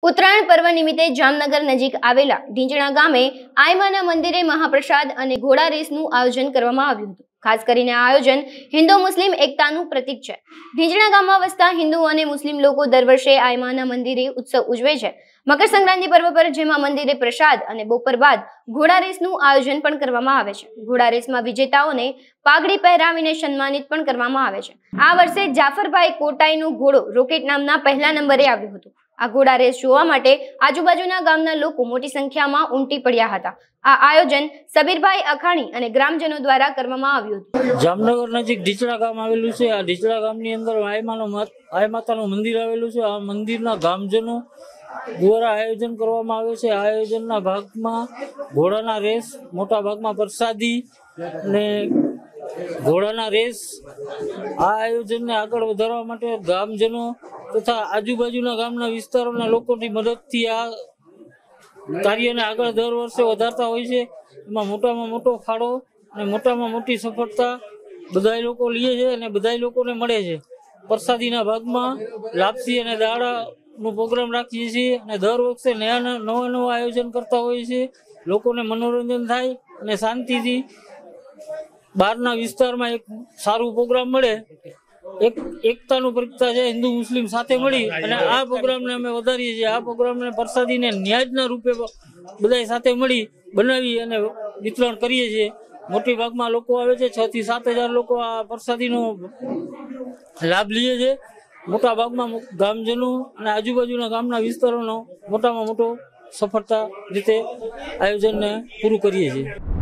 ઉત્તરાયણ પર્વ નિમિત્તે જામનગર નજીક આવેલા ઢીંચણા ગામે આયમાના મંદિરે મહાપ્રસાદ અને ઘોડા રેસનું આયોજન કરવામાં આવ્યું હતું। ખાસ કરીને આ આયોજન હિન્દુ મુસ્લિમ એકતાનું પ્રતીક છે। ઢીંચણા ગામમાં વસતા હિન્દુ અને મુસ્લિમ લોકો દર વર્ષે આયમાના મંદિરે ઉત્સવ ઉજવે છે। મકર સંક્રાંતિ પર્વ પર જેમાં મંદિરે પ્રસાદ અને બપોર બાદ ઘોડા રેસનું આયોજન પણ કરવામાં આવે છે। ઘોડા રેસમાં વિજેતાઓને પાઘડી પહેરાવીને સન્માનિત પણ કરવામાં આવે છે। આ વર્ષે જાફરભાઈ કોટાઈનો ઘોડો રોકેટ નામના પહેલા નંબરે આવ્યો હતો। આ ઘોડા રેસ જોવા માટે આજુબાજુના ગામના લોકો મોટી સંખ્યામાં ઉમટી પડ્યા હતા। આ આયોજન સબીરભાઈ અખાણી અને ગ્રામજનો દ્વારા કરવામાં આવ્યું હતું। જામનગર નજીક ઢીંચણા ગામ આવેલું છે। આ ઢીંચણા ગામની અંદર આય માતાનું મંદિર આવેલું છે। આ મંદિરના ગામજનો દ્વારા આયોજન કરવામાં આવે છે। આ આયોજનના ભાગમાં ઘોડાના રેસ, મોટા ભાગમાં પ્રસાદી અને ઘોડાના રેસ, આ આયોજનને આગળ વધારવા માટે ગામજનો તથા આજુબાજુના ગામના વિસ્તારોના લોકોની મદદથી આ કાર્યને આગળ દર વર્ષે વધારતા હોય છે। એમાં મોટામાં મોટો ફાળો અને મોટામાં મોટી સફળતા બધા લોકો લે છે અને બધા લોકોને મળે છે। પ્રસાદીના ભાગમાં લાપસી અને દાળાનો પ્રોગ્રામ રાખીએ છીએ અને દર વખતે નવા આયોજન કરતા હોઈએ છીએ। લોકોને મનોરંજન થાય અને શાંતિથી બહારના વિસ્તારમાં એક સારું પ્રોગ્રામ મળે, એકતાનું પ્રતીક છે। હિન્દુ મુસ્લિમ સાથે મળી અને આ પ્રોગ્રામને અમે વધારીએ છીએ। આ પ્રોગ્રામને પ્રસાદીને ન્યાજના રૂપે બધા સાથે મળી બનાવી અને વિતરણ કરીએ છીએ। મોટી ભાગમાં લોકો આવે છે, 6 થી 7 હજાર લોકો આ પ્રસાદીનો લાભ લે છે। મોટા ભાગમાં ગામજનો અને આજુબાજુના ગામના વિસ્તારોનો મોટામાં મોટો સફળતા રીતે આયોજનને પૂરું કરીએ છીએ।